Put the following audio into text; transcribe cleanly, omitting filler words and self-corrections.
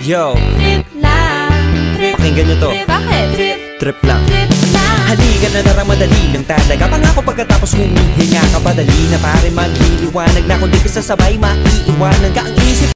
Yo, Trip lang, trip. pakinggan nyo to. Bakit? Trip lang. Trip lang. Halika na darang madali lang talaga. Pangako pagkatapos humihinga ka, padali na pare magliliwanag na. Kung di ka sasabay, maiiwanan ka ang isip